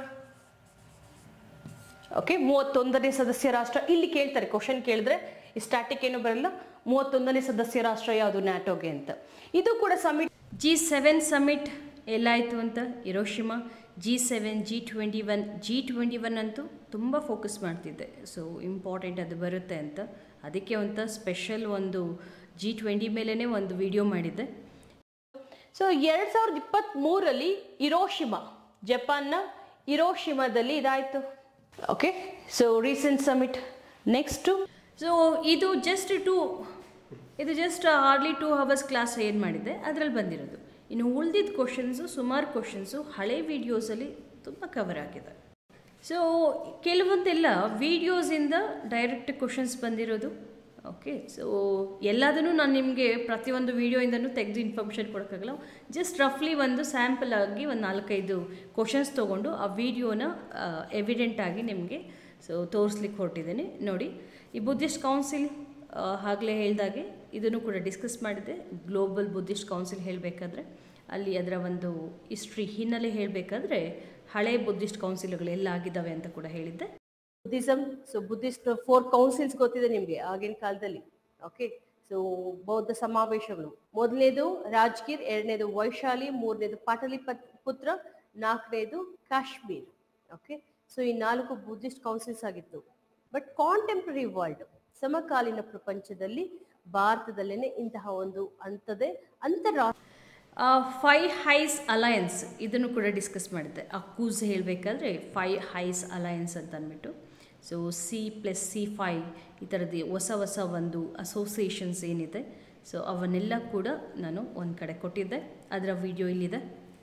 B: Okay ಮೂವತ್ತೊಂದನೇ ಸದಸ್ಯ ರಾಷ್ಟ್ರ. ಇಲ್ಲಿ ಕೇಳ್ತಾರೆ ಕ್ವಶನ್ ಕೇಳಿದ್ರೆ ಈ ಸ್ಟ್ಯಾಟಿಕ್ ಏನು ಬರಲ್ಲ, ಮೂವತ್ತೊಂದನೇ ಸದಸ್ಯ ರಾಷ್ಟ್ರ ಯಾವುದು ನ್ಯಾಟೋಗೆ ಅಂತ. ಇದು ಕೂಡ ಸಮಿಟ್
A: ಜಿ ಸೆವೆನ್ ಸಮಿಟ್ ಎಲ್ಲಾಯಿತು ಅಂತ Hiroshima. G seven G twenty one G twenty one ಅಂತೂ ತುಂಬ ಫೋಕಸ್ ಮಾಡ್ತಿದ್ದೆ, ಸೊ ಇಂಪಾರ್ಟೆಂಟ್ ಅದು ಬರುತ್ತೆ ಅಂತ ಅದಕ್ಕೆ ಅಂತ ಸ್ಪೆಷಲ್ ಒಂದು ಜಿ ಟ್ವೆಂಟಿ ಮೇಲೇ ಒಂದು ವಿಡಿಯೋ ಮಾಡಿದ್ದೆ.
B: ಸೊ ಎರಡು ಸಾವಿರದ ಇಪ್ಪತ್ತ್ ಮೂರರಲ್ಲಿ ಹಿರೋಶಿಮಾ, ಜಪಾನ್ನ ಹಿರೋಶಿಮಾದಲ್ಲಿ ಇದಾಯಿತು. Okay so recent summit. Next
A: so ಇದು ಜಸ್ಟ್ ಟು ಇದು just hardly two hours class ಏನು ಮಾಡಿದ್ದೆ ಅದರಲ್ಲಿ ಬಂದಿರೋದು. ಇನ್ನು ಉಳಿದಿದ್ದ ಕ್ವಶನ್ಸು ಸುಮಾರು ಕ್ವಶನ್ಸು ಹಳೆ ವೀಡಿಯೋಸಲ್ಲಿ ತುಂಬ ಕವರ್ ಆಗಿದೆ. ಸೊ ಕೆಲವೊಂದೆಲ್ಲ ವೀಡಿಯೋಸಿಂದ ಡೈರೆಕ್ಟ್ ಕ್ವಶನ್ಸ್ ಬಂದಿರೋದು. ಓಕೆ ಸೊ ಎಲ್ಲದನ್ನು ನಾನು ನಿಮಗೆ ಪ್ರತಿಯೊಂದು ವೀಡಿಯೋಯಿಂದನೂ ತೆಗೆದು ಇನ್ಫಾರ್ಮೇಷನ್ ಕೊಡೋಕ್ಕಾಗಲ್ಲ. ಜಸ್ಟ್ ರಫ್ಲಿ ಒಂದು ಸ್ಯಾಂಪಲ್ ಆಗಿ ಒಂದು ನಾಲ್ಕೈದು ಕ್ವಶನ್ಸ್ ತೊಗೊಂಡು ಆ ವಿಡಿಯೋನ ಎವಿಡೆಂಟಾಗಿ ನಿಮಗೆ ಸೊ ತೋರಿಸ್ಲಿಕ್ಕೆ ಹೊರಟಿದ್ದೇನೆ. ನೋಡಿ ಈ ಬುದ್ಧಿಸ್ಟ್ ಕೌನ್ಸಿಲ್ ಆಗಲೇ ಹೇಳಿದಾಗೆ ಇದನ್ನು ಕೂಡ ಡಿಸ್ಕಸ್ ಮಾಡಿದ್ದೆ. ಗ್ಲೋಬಲ್ ಬುದ್ಧಿಸ್ಟ್ ಕೌನ್ಸಿಲ್ ಹೇಳಬೇಕಾದ್ರೆ ಅಲ್ಲಿ ಅದರ ಒಂದು ಹಿಸ್ಟ್ರಿ ಹಿನ್ನೆಲೆ ಹೇಳಬೇಕಾದ್ರೆ ಹಳೆ ಬುದ್ಧಿಸ್ಟ್ ಕೌನ್ಸಿಲ್ಗಳು ಎಲ್ಲ ಆಗಿದ್ದಾವೆ ಅಂತ ಕೂಡ ಹೇಳಿದ್ದೆ.
B: Buddhism so Buddhist four councils ಗೊತ್ತಿದೆ ನಿಮಗೆ ಆಗಿನ ಕಾಲದಲ್ಲಿ. ಓಕೆ ಸೊ ಬೌದ್ಧ ಸಮಾವೇಶಗಳು, ಮೊದಲನೇದು ರಾಜ್ಗಿರ್, ಎರಡನೇದು ವೈಶಾಲಿ, ಮೂರನೇದು ಪಾಟಲಿಪತ್ ಪುತ್ರ, ನಾಲ್ಕನೇದು ಕಾಶ್ಮೀರ್. ಓಕೆ ಸೊ ಈ ನಾಲ್ಕು ಬುದ್ಧಿಸ್ಟ್ ಕೌನ್ಸಿಲ್ಸ್ ಆಗಿತ್ತು. ಬಟ್ ಕಾಂಟೆಂಪ್ರರಿ ವರ್ಲ್ಡ್ ಸಮಕಾಲೀನ ಪ್ರಪಂಚದಲ್ಲಿ ಭಾರತದಲ್ಲೇನೆ ಇಂತಹ ಒಂದು ಅಂತದೇ ಅಂತಾರಾಷ್ಟ್ರೀಯ
A: ಫೈ ಹೈಸ್ ಅಲಯನ್ಸ್ ಇದನ್ನು ಕೂಡ ಡಿಸ್ಕಸ್ ಮಾಡಿದ್ದೆ. ಅಕ್ಕೂಸ್ ಹೇಳಬೇಕಾದ್ರೆ ಫೈ ಹೈಸ್ ಅಲಯನ್ಸ್ ಅಂತ ಅಂದ್ಬಿಟ್ಟು so C plus C five ಈ ಥರದ್ದು ಹೊಸ ಹೊಸ ಒಂದು ಅಸೋಸಿಯೇಷನ್ಸ್ ಏನಿದೆ ಸೊ ಅವನ್ನೆಲ್ಲ ಕೂಡ ನಾನು ಒಂದು ಕಡೆ ಕೊಟ್ಟಿದ್ದೆ, ಅದರ ವಿಡಿಯೋ ಇಲ್ಲಿದೆ.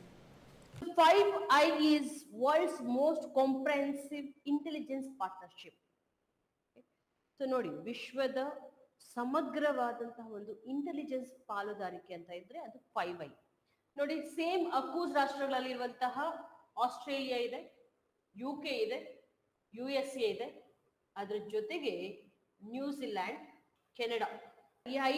B: Five eyes is world's most comprehensive intelligence partnership. So ನೋಡಿ ವಿಶ್ವದ ಸಮಗ್ರವಾದಂತಹ ಒಂದು ಇಂಟೆಲಿಜೆನ್ಸ್ ಪಾಲುದಾರಿಕೆ ಅಂತ ಇದ್ರೆ ಅದು ಫೈವ್ ಐ. ನೋಡಿ ಸೇಮ್ ಅಕ್ಕೂಸ್ ರಾಷ್ಟ್ರಗಳಲ್ಲಿ ಇರುವಂತಹ ಆಸ್ಟ್ರೇಲಿಯಾ ಇದೆ, ಯು ಕೆ ಇದೆ, ಯು ಎಸ್ ಎ ಇದೆ, ಅದರ ಜೊತೆಗೆ ನ್ಯೂಜಿಲ್ಯಾಂಡ್, ಕೆನಡಾ, ಈ ಐದು.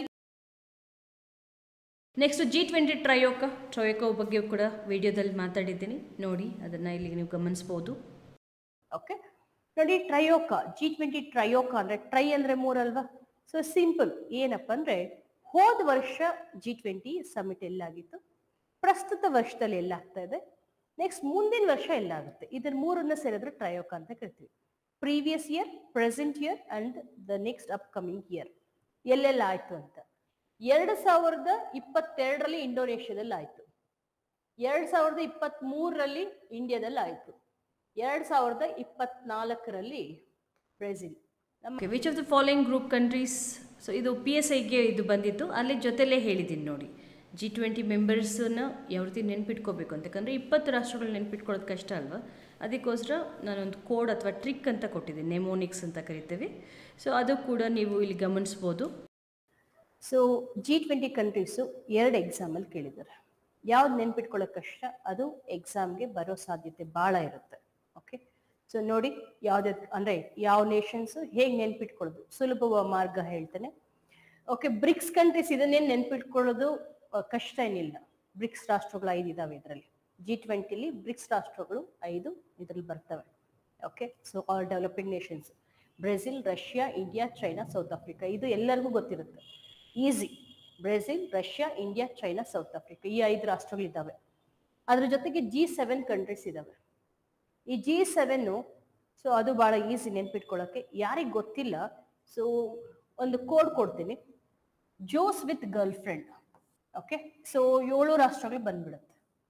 A: Next G twenty troika troika ಬಗ್ಗೆ ಕೂಡ ವಿಡಿಯೋದಲ್ಲಿ ಮಾತಾಡಿದ್ದೀನಿ, ನೋಡಿ ಅದನ್ನು ಇಲ್ಲಿ ನೀವು ಗಮನಿಸ್ಬೋದು.
B: ಓಕೆ ನೋಡಿ ಟ್ರಯೋಕಾ, ಜಿ ಟ್ವೆಂಟಿ ಟ್ರಯೋಕಾ ಅಂದ್ರೆ ಟ್ರೈ ಅಂದ್ರೆ ಮೂರಲ್ವಾ. ಸೊ ಸಿಂಪಲ್ ಏನಪ್ಪ ಅಂದ್ರೆ ಹೋದ ವರ್ಷ ಜಿ ಟ್ವೆಂಟಿ ಸಮಿಟ್ ಎಲ್ಲಾಗಿತ್ತು, ಪ್ರಸ್ತುತ ವರ್ಷದಲ್ಲಿ ಎಲ್ಲ ಆಗ್ತಾ ಇದೆ, ನೆಕ್ಸ್ಟ್ ಮುಂದಿನ ವರ್ಷ ಎಲ್ಲ ಆಗುತ್ತೆ. ಇದರ ಮೂರನ್ನ ಸೇರಿದ್ರೆ ಟ್ರಯೋಕಾ ಅಂತ ಕರಿತೀವಿ. Previous year, present year and the next upcoming year ಎಲ್ಲೆಲ್ಲ ಆಯ್ತು ಅಂತ. ಎರಡು ಸಾವಿರದ ಇಪ್ಪತ್ತೆರಡರಲ್ಲಿ ಇಂಡೋನೇಷ್ಯಾದಲ್ಲಿ ಆಯ್ತು, ಎರಡ್ ಸಾವಿರದ ಇಪ್ಪತ್ತ್ ಮೂರರಲ್ಲಿ ಇಂಡಿಯಾದಲ್ಲಿ ಆಯ್ತು, ಎರಡ್ ಸಾವಿರದ ಇಪ್ಪತ್ನಾಲ್ಕರಲ್ಲಿ Brazil.
A: Which of the following group countries, so ಇದು ಪಿ ಎಸ್ ಐಗೆ ಇದು ಬಂದಿತ್ತು, ಅಲ್ಲಿ ಜೊತೆಲೇ ಹೇಳಿದ್ದೀನಿ ನೋಡಿ. ಜಿ ಟ್ವೆಂಟಿ ಮೆಂಬರ್ಸನ್ನ ಯಾವ ರೀತಿ ನೆನ್ಪಿಟ್ಕೋಬೇಕು ಅಂತ, ಯಾಕಂದರೆ ಇಪ್ಪತ್ತು ರಾಷ್ಟ್ರಗಳು ನೆನ್ಪಿಟ್ಕೊಳ್ಳೋದು ಕಷ್ಟ ಅಲ್ವಾ, ಅದಕ್ಕೋಸ್ಕರ ನಾನೊಂದು ಕೋಡ್ ಅಥವಾ ಟ್ರಿಕ್ ಅಂತ ಕೊಟ್ಟಿದ್ದೀನಿ, ನೆಮೋನಿಕ್ಸ್ ಅಂತ ಕರಿತೀವಿ. ಸೊ ಅದು ಕೂಡ ನೀವು ಇಲ್ಲಿ ಗಮನಿಸ್ಬೋದು.
B: ಸೊ ಜಿ ಟ್ವೆಂಟಿ ಕಂಟ್ರೀಸು ಎರಡು ಎಕ್ಸಾಮಲ್ಲಿ ಕೇಳಿದ್ದಾರೆ. ಯಾವ್ದು ನೆನ್ಪಿಟ್ಕೊಳ್ಳೋಕೆ ಕಷ್ಟ ಅದು ಎಕ್ಸಾಮ್ಗೆ ಬರೋ ಸಾಧ್ಯತೆ ಭಾಳ ಇರುತ್ತೆ. ಓಕೆ ಸೊ ನೋಡಿ ಯಾವ್ದು ಅಂದರೆ ಯಾವ ನೇಷನ್ಸು ಹೇಗೆ ನೆನ್ಪಿಟ್ಕೊಳ್ಳೋದು ಸುಲಭವ ಮಾರ್ಗ ಹೇಳ್ತೇನೆ. ಓಕೆ ಬ್ರಿಕ್ಸ್ ಕಂಟ್ರೀಸ್ ಇದನ್ನೇನು ನೆನ್ಪಿಟ್ಕೊಳ್ಳೋದು ಕಷ್ಟ ಏನಿಲ್ಲ. ಬ್ರಿಕ್ಸ್ ರಾಷ್ಟ್ರಗಳು ಐದು ಇದಾವೆ ಇದರಲ್ಲಿ. ಜಿ ಟ್ವೆಂಟಿಲಿ ಬ್ರಿಕ್ಸ್ ರಾಷ್ಟ್ರಗಳು ಐದು ಇದರಲ್ಲಿ ಬರ್ತವೆ. Okay, so all developing nations Brazil, Russia, India, China, South Africa. ಇದು ಎಲ್ಲರಿಗೂ ಗೊತ್ತಿರುತ್ತೆ, easy. Brazil, Russia, India, China, South Africa ಈ ಐದು ರಾಷ್ಟ್ರಗಳಿದ್ದಾವೆ. ಅದ್ರ ಜೊತೆಗೆ ಜಿ ಸೆವೆನ್ ಕಂಟ್ರೀಸ್ ಇದಾವೆ. ಈ ಜಿ ಸೆವೆನ್ನು ಸೊ ಅದು ಬಹಳ ಈಸಿ ನೆನ್ಪಿಟ್ಕೊಳ್ಳೋಕೆ. ಯಾರಿಗೆ ಗೊತ್ತಿಲ್ಲ ಸೊ ಒಂದು ಕೋಡ್ ಕೊಡ್ತೀನಿ, juice with girl friend. Okay, so ಏಳು ರಾಷ್ಟ್ರಗಳು ಬಂದ್ಬಿಡುತ್ತೆ.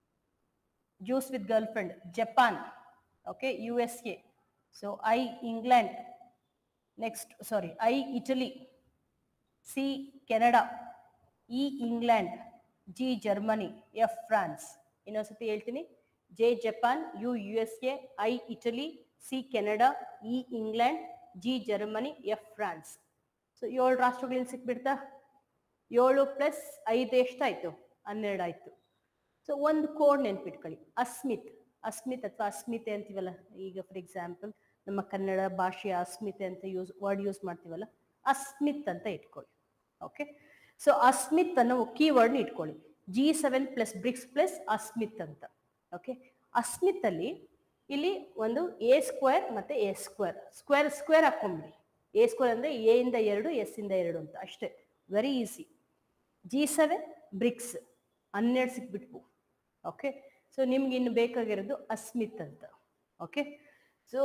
B: Juice with girl friend Japan, okay, U S A, so I England, next sorry I Italy, C Canada, E England, G Germany, F France. ಇನ್ನೊಂದ್ಸತಿ ಹೇಳ್ತೀನಿ, J Japan, U U S A, I Italy, C Canada, E England, G Germany, F France. So ಏಳು ರಾಷ್ಟ್ರಗಳಲ್ಲಿ ಸಿಕ್ಬಿಡ್ತಾ? ಏಳು ಪ್ಲಸ್ ಐದು ಎಷ್ಟಾಯ್ತು? ಹನ್ನೆರಡು ಆಯ್ತು. ಸೊ ಒಂದು ಕೋಡ್ ನೆನ್ಪಿಟ್ಕೊಳ್ಳಿ, ಅಸ್ಮಿತ್. ಅಸ್ಮಿತ್ ಅಥವಾ ಅಸ್ಮಿತೆ ಅಂತೀವಲ್ಲ, ಈಗ ಫಾರ್ ಎಕ್ಸಾಂಪಲ್ ನಮ್ಮ ಕನ್ನಡ ಭಾಷೆಯ ಅಸ್ಮಿತೆ ಅಂತ ಯೂಸ್ ವರ್ಡ್ ಯೂಸ್ ಮಾಡ್ತೀವಲ್ಲ, ಅಸ್ಮಿತ್ ಅಂತ ಇಟ್ಕೊಳ್ಳಿ. ಓಕೆ, ಸೊ ಅಸ್ಮಿತ್ ಅನ್ನೋ ಕೀ ವರ್ಡ್ನ ಇಟ್ಕೊಳ್ಳಿ. G seven plus BRICS plus Asmit ಅಂತ. ಓಕೆ, ಅಸ್ಮಿತ್ ಅಲ್ಲಿ ಇಲ್ಲಿ ಒಂದು ಎ ಸ್ಕ್ವೇರ್ ಮತ್ತೆ ಎ ಸ್ಕ್ವೇರ್ ಸ್ಕ್ವೇರ್ ಸ್ಕ್ವೇರ್ ಹಾಕೊಂಡ್ಬಿಡಿ. ಎ ಸ್ಕ್ವೇರ್ ಅಂದ್ರೆ ಎ ಇಂದ ಎರಡು, ಎಸ್ ಇಂದ ಎರಡು ಅಂತ ಅಷ್ಟೇ, very easy. G seven BRICS ಹನ್ನೆರಡು ಸಿಕ್ಬಿಟ್ವು. ಓಕೆ, ಸೊ ನಿಮ್ಗೆ ಇನ್ನು ಬೇಕಾಗಿರೋದು ಅಸ್ಮಿತ್ ಅಂತ. ಓಕೆ, ಸೊ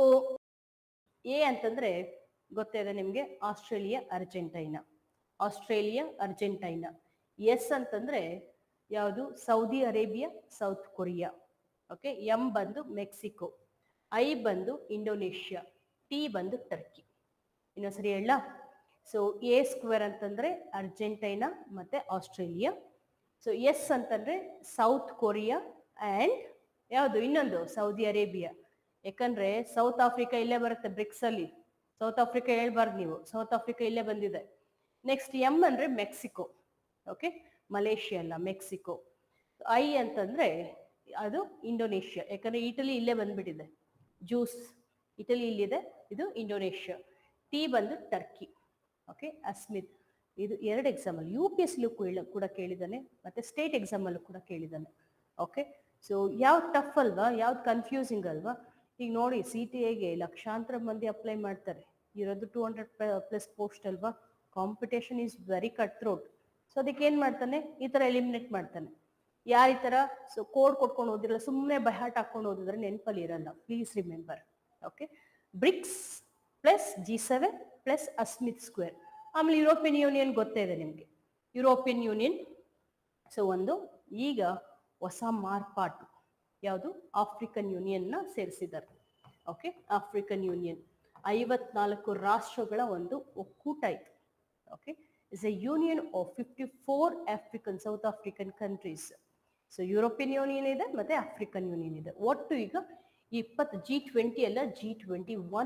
B: ಎ ಅಂತಂದ್ರೆ ಗೊತ್ತಿದೆ ನಿಮ್ಗೆ, Australia, Argentina. Australia, Argentina. S ಅಂತಂದ್ರೆ ಯಾವುದು? Saudi Arabia, South Korea. Okay, M ಬಂದು ಮೆಕ್ಸಿಕೋ, ಐ ಬಂದು ಇಂಡೋನೇಷ್ಯಾ, ಟಿ ಬಂದು ಟರ್ಕಿ. ಇನ್ನೊಂದ್ಸರಿ ಹೇಳ. ಸೊ ಎ ಸ್ಕ್ವೇರ್ ಅಂತಂದ್ರೆ ಅರ್ಜೆಂಟೈನಾ ಮತ್ತೆ ಆಸ್ಟ್ರೇಲಿಯಾ. ಸೊ ಎಸ್ ಅಂತಂದ್ರೆ ಸೌತ್ ಕೊರಿಯಾ ಅಂಡ್ ಯಾವುದು ಇನ್ನೊಂದು ಸೌದಿ ಅರೇಬಿಯಾ. ಯಾಕಂದ್ರೆ ಸೌತ್ ಆಫ್ರಿಕಾ ಇಲ್ಲೇ ಬರುತ್ತೆ ಬ್ರಿಕ್ಸ್ ಅಲ್ಲಿ. ಸೌತ್ ಆಫ್ರಿಕಾ ಹೇಳ್ಬಾರ್ದು ನೀವು, ಸೌತ್ ಆಫ್ರಿಕಾ ಇಲ್ಲೇ ಬಂದಿದೆ. ನೆಕ್ಸ್ಟ್ ಎಂ ಅಂದ್ರೆ ಮೆಕ್ಸಿಕೋ. ಓಕೆ, ಮಲೇಷಿಯಾ ಅಲ್ಲ, ಮೆಕ್ಸಿಕೋ. ಐ ಅಂತಂದ್ರೆ ಅದು ಇಂಡೋನೇಷ್ಯಾ, ಯಾಕಂದ್ರೆ ಇಟಲಿ ಇಲ್ಲೇ ಬಂದ್ಬಿಟ್ಟಿದೆ. ಜ್ಯೂಸ್ ಇಟಲಿ ಇಲ್ಲಿದೆ, ಇದು ಇಂಡೋನೇಷ್ಯಾ. ಟಿ ಬಂದು ಟರ್ಕಿ. ಓಕೆ, ಅಸ್ಮಿತ್. ಇದು ಎರಡು ಎಕ್ಸಾಮ್ ಅಲ್ಲಿ, ಯು ಪಿ ಎಸ್ ಕೂಡ ಕೇಳಿದ್ದಾನೆ ಮತ್ತೆ ಸ್ಟೇಟ್ ಎಕ್ಸಾಮ್ ಅಲ್ಲೂ ಕೂಡ ಕೇಳಿದ್ದಾನೆ. ಓಕೆ, ಸೊ ಯಾವ್ದು ಟಫ್ ಅಲ್ವಾ, ಯಾವ್ದು ಕನ್ಫ್ಯೂಸಿಂಗ್ ಅಲ್ವಾ? ಈಗ ನೋಡಿ, ಸಿ ಟಿ ಎಗೆ ಲಕ್ಷಾಂತರ ಮಂದಿ ಅಪ್ಲೈ ಮಾಡ್ತಾರೆ, ಇರೋದು ಟೂ ಹಂಡ್ರೆಡ್ ಪ್ಲಸ್ ಪೋಸ್ಟ್ ಅಲ್ವಾ. Competition is very cut throat. So ಅದಕ್ಕೆ ಏನ್ ಮಾಡ್ತಾನೆ, ಈ ತರ ಎಲಿಮಿನೇಟ್ ಮಾಡ್ತಾನೆ. ಯಾರ ಈ ತರ ಸೊ ಕೋಡ್ ಕೊಟ್ಕೊಂಡು ಓದಿರಲ್ಲ, ಸುಮ್ಮನೆ ಬೈಹಾಟ್ ಹಾಕೊಂಡು ಓದಿದ್ರೆ ನೆನಪಲ್ಲಿ ಇರಲ್ಲ. Please remember. Okay, BRICS plus G seven plus Asmit square. ಆಮೇಲೆ ಯುರೋಪಿಯನ್ ಯೂನಿಯನ್ ಗೊತ್ತೇ ಇದೆ ನಿಮಗೆ, ಯುರೋಪಿಯನ್ ಯೂನಿಯನ್. ಸೊ ಒಂದು ಈಗ ಹೊಸ ಮಾರ್ಪಾಟು ಯಾವುದು? ಆಫ್ರಿಕನ್ ಯೂನಿಯನ್ನ ಸೇರಿಸಿದ್ದಾರೆ. ಓಕೆ, ಆಫ್ರಿಕನ್ ಯೂನಿಯನ್ ಐವತ್ನಾಲ್ಕು ರಾಷ್ಟ್ರಗಳ ಒಂದು ಒಕ್ಕೂಟ ಇತ್ತು. Okay, is a union of fifty four African South African countries. So European Union ಇದೆ ಮತ್ತೆ ಆಫ್ರಿಕನ್ ಯೂನಿಯನ್ ಇದೆ. ಒಟ್ಟು ಈಗ ಇಪ್ಪತ್ತು, ಜಿ ಟ್ವೆಂಟಿ ಅಲ್ಲ, ಜಿ ಟ್ವೆಂಟಿ ಒನ್.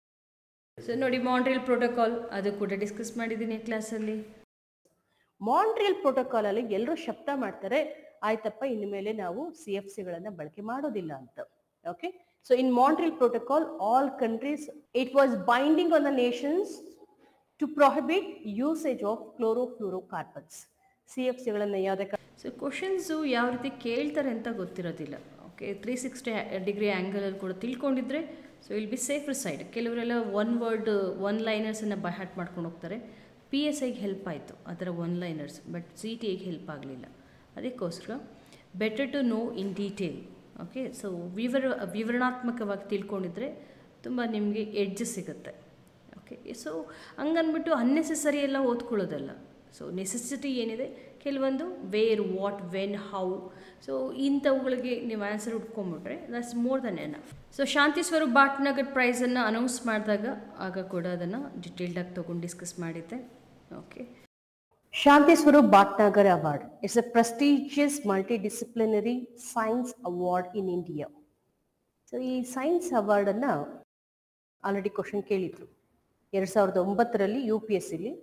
A: ಸೊ ನೋಡಿ, ಮಾಂಟ್ರಿಯಲ್ ಪ್ರೋಟೋಕಾಲ್ ಅದು ಕೂಡ ಡಿಸ್ಕಸ್ ಮಾಡಿದ್ದೀನಿ ಕ್ಲಾಸಲ್ಲಿ.
B: ಮಾಂಟ್ರಿಯಲ್ ಪ್ರೋಟೋಕಾಲ್ ಅಲ್ಲಿ ಎಲ್ಲರೂ ಶಬ್ದ ಮಾಡ್ತಾರೆ, ಆಯ್ತಪ್ಪ ಇನ್ನು ಮೇಲೆ ನಾವು ಸಿ ಎಫ್ ಸಿಗಳನ್ನ ಬಳಕೆ ಮಾಡೋದಿಲ್ಲ ಅಂತ. Okay, so in Montreal Protocol all countries it was binding on the nations to prohibit usage of chlorofluorocarbons. C F ಸಿಗಳನ್ನ ಯಾವುದೇ
A: ಸೊ ಕ್ವಶನ್ಸು ಯಾವ ರೀತಿ ಕೇಳ್ತಾರೆ ಅಂತ ಗೊತ್ತಿರೋದಿಲ್ಲ. ಓಕೆ, ತ್ರೀ ಸಿಕ್ಸ್ಟಿ ಡಿಗ್ರಿ ಆ್ಯಂಗಲಲ್ಲಿ ಕೂಡ ತಿಳ್ಕೊಂಡಿದ್ರೆ so will be safer side. ಕೆಲವರೆಲ್ಲ ಒನ್ ವರ್ಡ್ ಒನ್ ಲೈನರ್ಸನ್ನು ಬೈ ಹಾರ್ಟ್ ಮಾಡ್ಕೊಂಡು ಹೋಗ್ತಾರೆ. ಪಿ ಎಸ್ ಐಗೆ ಹೆಲ್ಪ್ ಆಯಿತು ಅದರ one liners, but C T ಐಗೆ ಹೆಲ್ಪ್ ಆಗಲಿಲ್ಲ. ಅದಕ್ಕೋಸ್ಕರ better to know in detail. Okay, so ವಿವರ ವಿವರಣಾತ್ಮಕವಾಗಿ ತಿಳ್ಕೊಂಡಿದ್ರೆ ತುಂಬ ನಿಮಗೆ ಎಡ್ಜ್ ಸಿಗುತ್ತೆ. ಓಕೆ, ಸೊ ಹಂಗನ್ಬಿಟ್ಟು ಅನ್ನೆಸೆಸರಿ ಎಲ್ಲ ಓದ್ಕೊಳ್ಳೋದಲ್ಲ. ಸೊ ನೆಸೆಸಿಟಿ ಏನಿದೆ, ಕೆಲವೊಂದು where, what, when, how, so ಇಂಥವುಗಳಿಗೆ ನೀವು ಆನ್ಸರ್ ಹುಡ್ಕೊಂಬಿಟ್ರೆ that's more than enough. So Shanti Swarup Bhatnagar ಪ್ರೈಸನ್ನು ಅನೌನ್ಸ್ ಮಾಡಿದಾಗ ಆಗ ಕೂಡ ಅದನ್ನು ಡಿಟೇಲ್ಡಾಗಿ ತೊಗೊಂಡು ಡಿಸ್ಕಸ್ ಮಾಡಿದ್ದೆ. Okay,
B: Shanti Swarup Bhatnagar award it's a prestigious multidisciplinary science award in India. So ಈ ಸೈನ್ಸ್ ಅವಾರ್ಡನ್ನು ಆಲ್ರೆಡಿ ಕ್ವಶನ್ ಕೇಳಿದ್ರು ಎರಡು ಸಾವಿರದ ಒಂಬತ್ತರಲ್ಲಿ ಯು ಪಿ ಎಸ್ ಸಿಲಿ.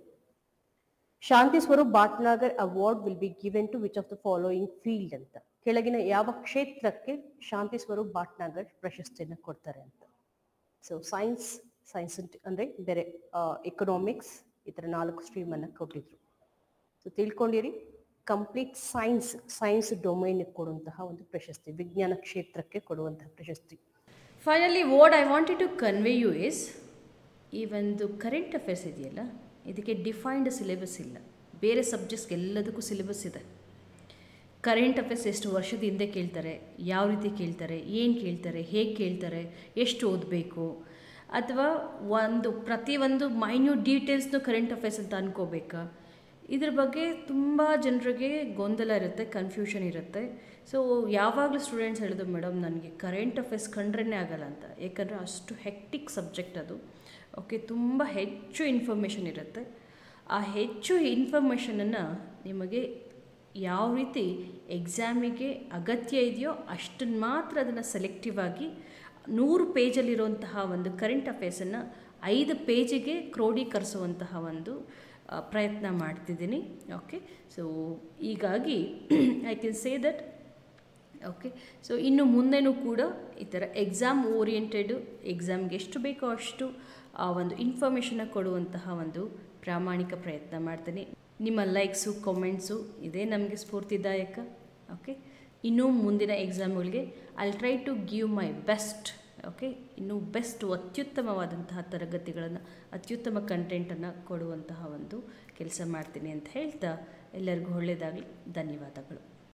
B: Shanti Swarup Bhatnagar award will be given to which of the following field ಅಂತ. ಕೆಳಗಿನ ಯಾವ ಕ್ಷೇತ್ರಕ್ಕೆ ಶಾಂತಿ ಸ್ವರೂಪ್ ಭಾಟ್ನಗರ್ ಪ್ರಶಸ್ತಿಯನ್ನು ಕೊಡ್ತಾರೆ ಅಂತ. ಸೊ ಸೈನ್ಸ್ ಸೈನ್ಸ್ ಅಂದರೆ ಬೇರೆ ಎಕನಾಮಿಕ್ಸ್ ಈ ಥರ ನಾಲ್ಕು ಸ್ಟ್ರೀಮನ್ನು ಕೊಟ್ಟಿದ್ರು. ಸೊ ತಿಳ್ಕೊಂಡಿರಿ. ಕಂಪ್ಲೀಟ್ ಸೈನ್ಸ್ ಸೈನ್ಸ್ ಡೊಮೈನ್ಗೆ ಕೊಡುವಂತಹ ಒಂದು ಪ್ರಶಸ್ತಿ, ವಿಜ್ಞಾನ ಕ್ಷೇತ್ರಕ್ಕೆ ಕೊಡುವಂತಹ ಪ್ರಶಸ್ತಿ.
A: Finally what I wanted to convey you is, ಈ ಒಂದು ಕರೆಂಟ್ ಅಫೇರ್ಸ್ ಇದೆಯಲ್ಲ, ಇದಕ್ಕೆ ಡಿಫೈನ್ಡ್ ಸಿಲೆಬಸ್ ಇಲ್ಲ. ಬೇರೆ ಸಬ್ಜೆಕ್ಟ್ಸ್ಗೆ ಎಲ್ಲದಕ್ಕೂ ಸಿಲೆಬಸ್ ಇದೆ. ಕರೆಂಟ್ ಅಫೇರ್ಸ್ ಎಷ್ಟು ವರ್ಷದ ಹಿಂದೆ ಕೇಳ್ತಾರೆ, ಯಾವ ರೀತಿ ಕೇಳ್ತಾರೆ, ಏನು ಕೇಳ್ತಾರೆ, ಹೇಗೆ ಕೇಳ್ತಾರೆ, ಎಷ್ಟು ಓದಬೇಕು, ಅಥವಾ ಒಂದು ಪ್ರತಿಯೊಂದು ಮೈನ್ಯೂಟ್ ಡೀಟೇಲ್ಸ್ನು ಕರೆಂಟ್ ಅಫೇರ್ಸ್ ಅಂತ ಅನ್ಕೋಬೇಕಾ, ಇದ್ರ ಬಗ್ಗೆ ತುಂಬ ಜನರಿಗೆ ಗೊಂದಲ ಇರುತ್ತೆ, ಕನ್ಫ್ಯೂಷನ್ ಇರುತ್ತೆ. ಸೊ ಯಾವಾಗಲೂ ಸ್ಟೂಡೆಂಟ್ಸ್ ಹೇಳಿದ್ರು, ಮೇಡಮ್ ನನಗೆ ಕರೆಂಟ್ ಅಫೇರ್ಸ್ ಕಂಡ್ರೇ ಆಗಲ್ಲ ಅಂತ, ಏಕೆಂದರೆ ಅಷ್ಟು ಹೆಕ್ಟಿಕ್ ಸಬ್ಜೆಕ್ಟ್ ಅದು. ಓಕೆ, ತುಂಬ ಹೆಚ್ಚು ಇನ್ಫಾರ್ಮೇಷನ್ ಇರುತ್ತೆ. ಆ ಹೆಚ್ಚು ಇನ್ಫಾರ್ಮೇಷನನ್ನು ನಿಮಗೆ ಯಾವ ರೀತಿ ಎಕ್ಸಾಮಿಗೆ ಅಗತ್ಯ ಇದೆಯೋ ಅಷ್ಟನ್ನು ಮಾತ್ರ ಅದನ್ನು ಸೆಲೆಕ್ಟಿವ್ ಆಗಿ ನೂರು ಪೇಜಲ್ಲಿರುವಂತಹ ಒಂದು ಕರೆಂಟ್ ಅಫೇರ್ಸನ್ನು ಐದು ಪೇಜಿಗೆ ಕ್ರೋಢೀಕರಿಸುವಂತಹ ಒಂದು ಪ್ರಯತ್ನ ಮಾಡ್ತಿದ್ದೀನಿ. ಓಕೆ, ಸೊ ಹೀಗಾಗಿ I can say that. Okay, so ಇನ್ನು ಮುಂದೆನೂ ಕೂಡ ಈ ಥರ ಎಕ್ಸಾಮ್ ಓರಿಯೆಂಟೆಡು, ಎಕ್ಸಾಮ್ಗೆ ಎಷ್ಟು ಬೇಕೋ ಅಷ್ಟು ಆ ಒಂದು ಇನ್ಫಾರ್ಮೇಷನ್ನ ಕೊಡುವಂತಹ ಒಂದು ಪ್ರಾಮಾಣಿಕ ಪ್ರಯತ್ನ ಮಾಡ್ತೀನಿ. ನಿಮ್ಮ ಲೈಕ್ಸು, ಕಾಮೆಂಟ್ಸು ಇದೇ ನಮಗೆ ಸ್ಫೂರ್ತಿದಾಯಕ. ಓಕೆ, ಇನ್ನೂ ಮುಂದಿನ ಎಕ್ಸಾಮ್ಗಳಿಗೆ I will try to give my best. Okay, ಇನ್ನೂ ಬೆಸ್ಟ್ ಅತ್ಯುತ್ತಮವಾದಂತಹ ತರಗತಿಗಳನ್ನು, ಅತ್ಯುತ್ತಮ ಕಂಟೆಂಟನ್ನು ಕೊಡುವಂತಹ ಒಂದು ಕೆಲಸ ಮಾಡ್ತೀನಿ ಅಂತ ಹೇಳ್ತಾ ಎಲ್ಲರಿಗೂ ಒಳ್ಳೆಯದಾಗಲಿ. ಧನ್ಯವಾದಗಳು.